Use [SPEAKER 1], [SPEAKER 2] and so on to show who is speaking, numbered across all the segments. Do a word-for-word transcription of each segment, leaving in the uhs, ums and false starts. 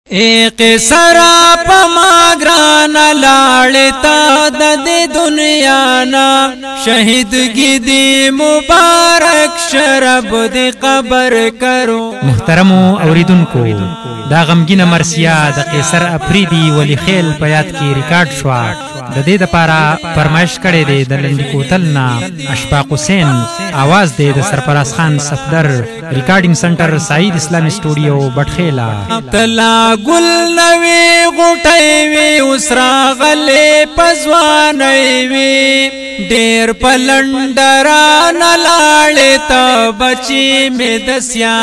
[SPEAKER 1] ایک سرا پما گران لاڑتا د دنیا نا شہید گی دی مبارک شرب دی قبر کرو.
[SPEAKER 2] محترمو اوریدونکو دا غمگین مرسیا د قیصر افریدی ولی خیل په یاد کې ریکارډ شو. د دې لپاره فرمایش کړی دی د لندی کوتل نا اشفاق حسین، आवाज دی د سرفراز خان صفدر، ریکارډینګ سنټر سعید اسلامی سټوډیو بټخیلا.
[SPEAKER 1] تلا گل نوی غټی وی اسرا غلې پزوانې وی ډېر پلندران لاړې ته بچی می د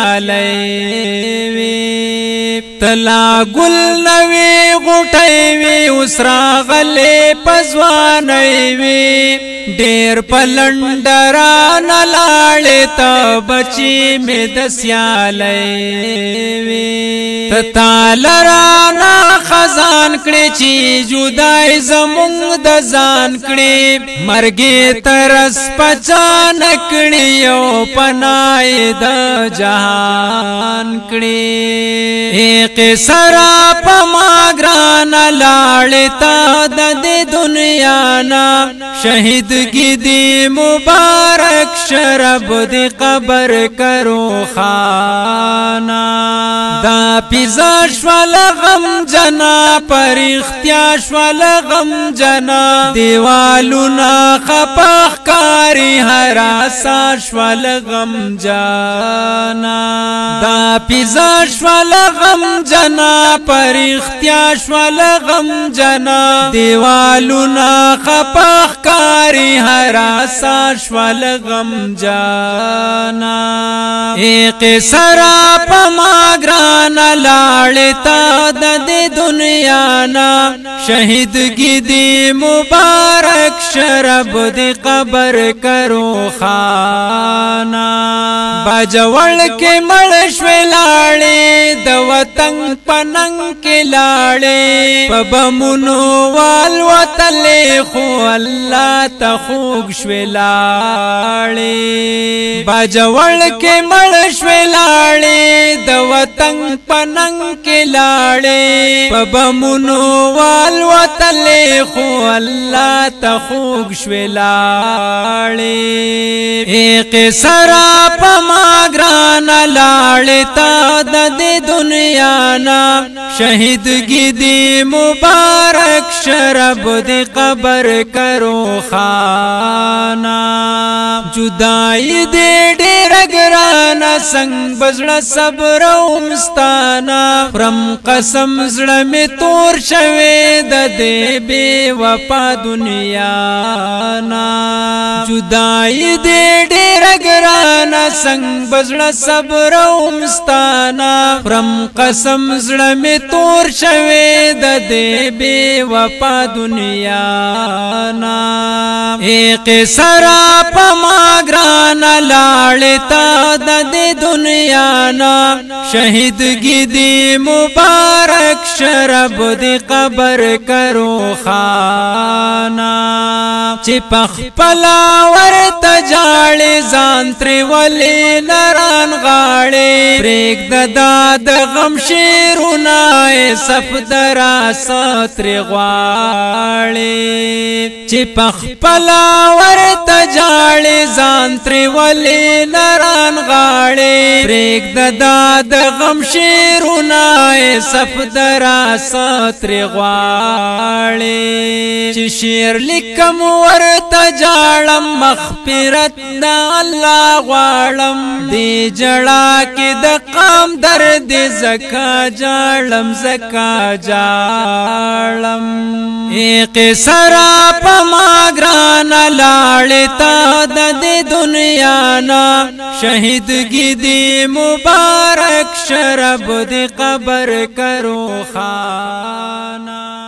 [SPEAKER 1] سیالې وی. تلا گل نوی غټی وی اسرا غلې پزوانې وی ډېر پلندران لاړې ته بچی می د سیالې وی. تالرانا خزان کړي چې جدای زمونږ د ځان کړي مرګي ترس پچان کړي یو پناه د جهان کړي. ایک سرا پما ګران لاړتا د دنیا نا شهید کی دی مبارک شرب دی قبر کرو خانا. دا پیزا شوال غم جنا پر اختیا شوال غم جنا دیوالونا خپخ کاری حراسا شوال غم جنا. دا پیزا شوال غم جنا پر اختیا شوال غم جنا دیوالونا خپخ کاری حراسا شوال غم جنا. ایک سرا پما گران لاڑتا د دنیا نا شہید کی دی مبارک شرب دی قبر کرو خانا. باجوڑ کے مڑشوی لاڑے د وطن پننگ کے لاڑے پبمنو والوطلے خو اللہ تخوگ شوی لاڑے. باجوڑ کے مڑشوی لاڑے د وطن پننگ کے لاڑے پبمنو والوطلے خو اللہ تخوگ شوی لاڑے. ایک سرا پما گران لاڑتا د دنیا نا شہید گی دی مبارک شرب دی قبر کرو خانا. جدائی دے ډېر ګرانه سنگ بزړه صبر او مستانه فرم قسم زړه می تور شوي د دې بے وفا دنیا نا. جدائی دې ډېر ګرانه سنگ بزړه صبر او مستانه فرم قسم زړه می تور شوي د دې بے وفا دنیا نا. ایک سرا پما گران لاڑتا د دنیا نا شہید گی دی مبارک شرب دی قبر کرو خانا. چی پخ پلا ورت جاڑی زانتری ولی نران غاڑی پریک ددا د غم شیرونای سفدرا ساتری غواڑی. چی پخ پلا ورت جاڑی زانتری ولی نران غاڑی پریک ددا د غم شیرونای سفدرا ساتری غواړي. چې شیر لیکم ورته جاړم مغفرت د الله غواړم دی جړا کې د قام درد زکا جاړم زکا جاړم. ایک سرا پما گران لاړتا د دنیا نا شہید گی دی مبارک شرب دی قبر کرو خانا.